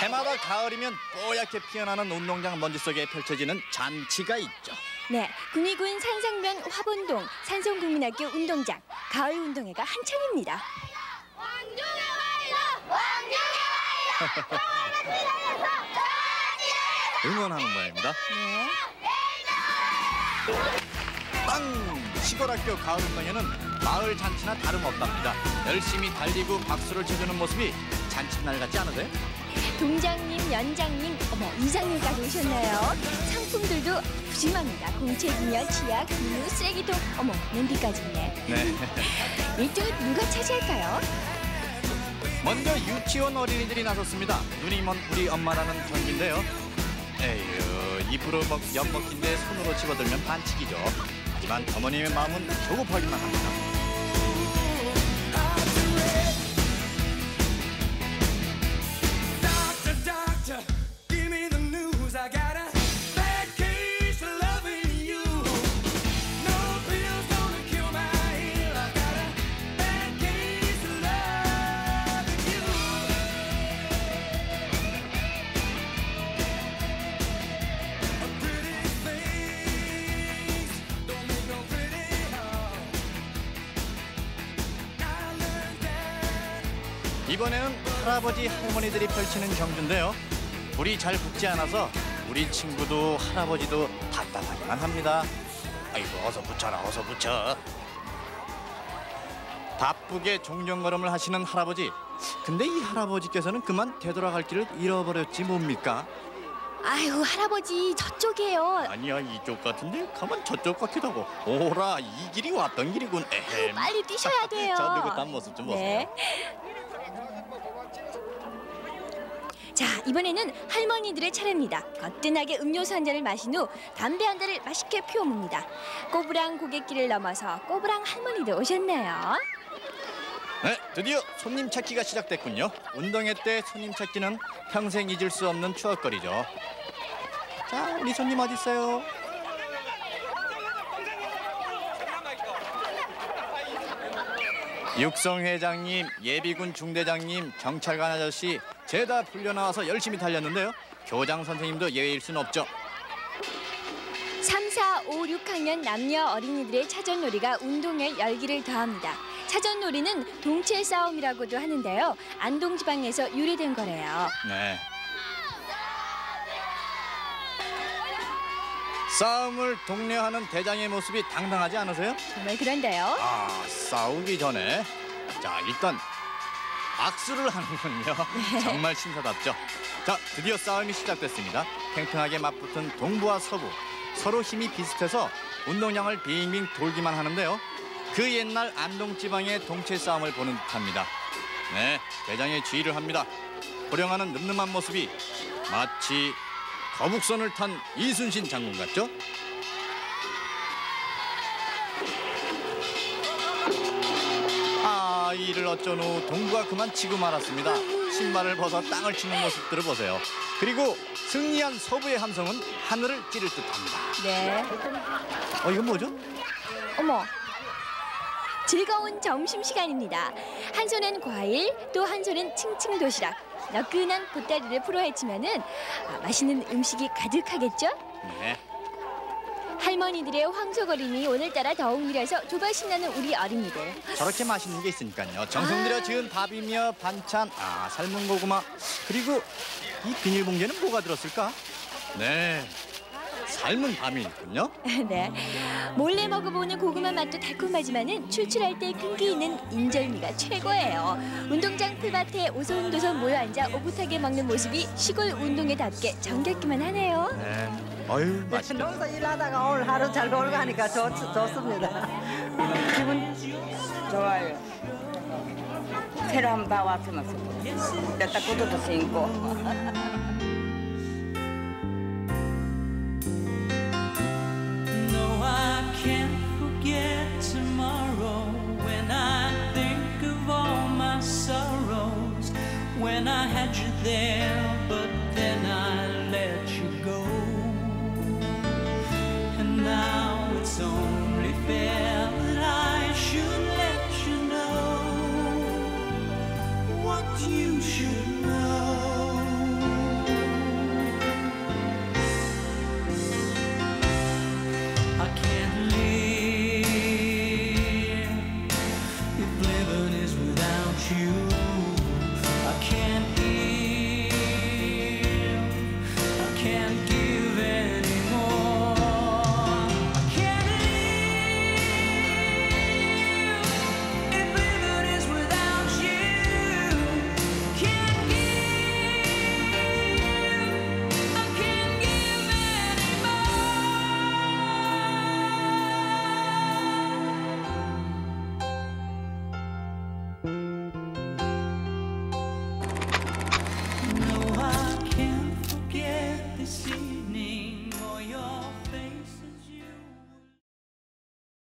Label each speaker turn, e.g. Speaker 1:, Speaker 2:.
Speaker 1: 해마다 가을이면 뽀얗게 피어나는 운동장 먼지 속에 펼쳐지는 잔치가 있죠.
Speaker 2: 네, 군위군 산성면 화본동 산성국민학교 운동장 가을 운동회가 한창입니다.
Speaker 3: 왕중의 와이너! 왕중의 와이너!
Speaker 1: 응원하는 모양입니다.
Speaker 2: 네.
Speaker 1: 땅! 시골학교 가을 운동회는 마을 잔치나 다름없답니다. 열심히 달리고 박수를 쳐주는 모습이 잔칫날 같지 않으세요?
Speaker 2: 동장님, 연장님, 어머 이장님까지 오셨나요? 상품들도 푸짐합니다. 공책이며 치약, 비누, 쓰레기통, 어머 냄비까지 있네.
Speaker 1: 네.
Speaker 2: 1등은 누가 차지할까요?
Speaker 1: 먼저 유치원 어린이들이 나섰습니다. 눈이 먼 우리 엄마라는 경기인데요. 에휴, 입으로 엿먹긴데 손으로 집어들면 반칙이죠. 하지만 어머님의 마음은 조급하기만 합니다. 이번에는 할아버지 할머니들이 펼치는 경주인데요. 불이 잘 붙지 않아서 우리 친구도 할아버지도 답답하기만 합니다. 아이고 어서 붙여라 어서 붙여. 바쁘게 종정걸음을 하시는 할아버지. 근데 이 할아버지께서는 그만 되돌아갈 길을 잃어버렸지 뭡니까?
Speaker 2: 아유 할아버지 저쪽이에요.
Speaker 1: 아니야 이쪽 같은데 가만 저쪽 같기도 하고. 오라 이 길이 왔던 길이군. 에헴.
Speaker 2: 빨리 뛰셔야 돼요.
Speaker 1: 저 느긋한 모습 좀 보세요.
Speaker 2: 네. 자 이번에는 할머니들의 차례입니다. 거뜬하게 음료수 한 잔을 마신 후 담배 한 달을 맛있게 피워봅니다. 꼬부랑 고갯길을 넘어서 꼬부랑 할머니도 오셨네요.
Speaker 1: 네, 드디어 손님 찾기가 시작됐군요. 운동회 때 손님 찾기는 평생 잊을 수 없는 추억거리죠. 자, 우리 손님 어디 있어요? 육성 회장님, 예비군 중대장님, 경찰관 아저씨 죄다 풀려나와서 열심히 달렸는데요. 교장 선생님도 예외일 수는 없죠.
Speaker 2: 3, 4, 5, 6학년 남녀 어린이들의 차전놀이가 운동회 열기를 더합니다. 차전놀이는 동체 싸움이라고도 하는데요. 안동지방에서 유래된 거래요.
Speaker 1: 네. 싸움을 독려하는 대장의 모습이 당당하지 않으세요?
Speaker 2: 정말 그런데요.
Speaker 1: 아, 싸우기 전에 자 일단 악수를 하는군요. 정말 신사답죠. 자, 드디어 싸움이 시작됐습니다. 팽팽하게 맞붙은 동부와 서부 서로 힘이 비슷해서 운동장을 빙빙 돌기만 하는데요. 그 옛날 안동 지방의 동체 싸움을 보는 듯합니다. 네, 대장의 지휘를 합니다. 호령하는 늠름한 모습이 마치 거북선을 탄 이순신 장군 같죠? 아, 이를 어쩐 후 동부가 그만 치고 말았습니다. 신발을 벗어 땅을 치는 모습들을 보세요. 그리고 승리한 서부의 함성은 하늘을 찌를 듯합니다.
Speaker 2: 네.
Speaker 1: 이건 뭐죠?
Speaker 2: 어머. 즐거운 점심시간입니다. 한 손엔 과일, 또 한 손엔 칭칭 도시락. 너끈한 보따리를 풀어 헤치면은 맛있는 음식이 가득하겠죠?
Speaker 1: 네.
Speaker 2: 할머니들의 황소거림이 오늘따라 더욱 밀어서 조바 신나는 우리 어린이들.
Speaker 1: 저렇게 맛있는 게 있으니까요. 정성 들여 지은 밥이며 반찬, 삶은 고구마, 그리고 이 비닐봉지에는 뭐가 들었을까? 네, 삶은 밤이 있군요.
Speaker 2: 네, 몰래 먹어보는 고구마 맛도 달콤하지만은 출출할 때 끈기 있는 인절미가 최고예요. 운동장 풀밭에 오손도손 모여 앉아 오붓하게 먹는 모습이 시골 운동회답게 정겹기만 하네요.
Speaker 1: 네, 어휴 맛있다.
Speaker 4: 농사 일하다가 오늘 하루 잘 놀고 가니까 좋습니다.
Speaker 5: 기분 좋아요. 새로 한번 다 왔으면 좋겠어요. 딱 구두도 신고.
Speaker 6: When I had you there